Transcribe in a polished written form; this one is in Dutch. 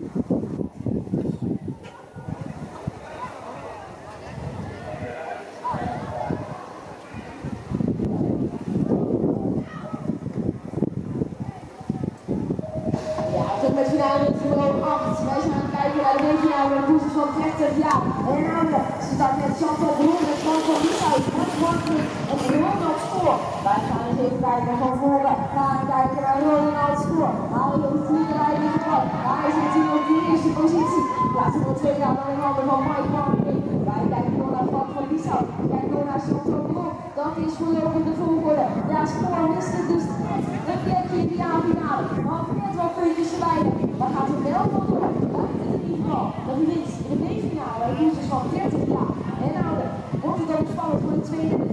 Met finale nummer 8. Wij zijn aan het kijken naar de B-finale met een koers van 30 jaar. En namelijk, ze staat met Chantal Bloem, met Frank van Lieshout, met Martin en Ronald Spoor. Wij gaan eens even kijken van voren. Gaan kijken naar Ronald Spoor. Hij heeft de vierde rijden gepakt. Hij zit hier op de eerste positie. Plaats nummer 2 gaat naar de handen van Mike Martin. Wij kijken door naar Frank van Lieshout. Kijken door naar Chantal Bloem. Dat is voorlopig de volgorde. Ja, Spoor mist het dus net een plekje in de A-finale. Maar net wat puntjes verwijderen. Maar gaat er wel van door. Dat is in ieder geval dat hij wint in de B-finale. Een koers van 30 jaar en ouder. Wordt het ook spannend voor de tweede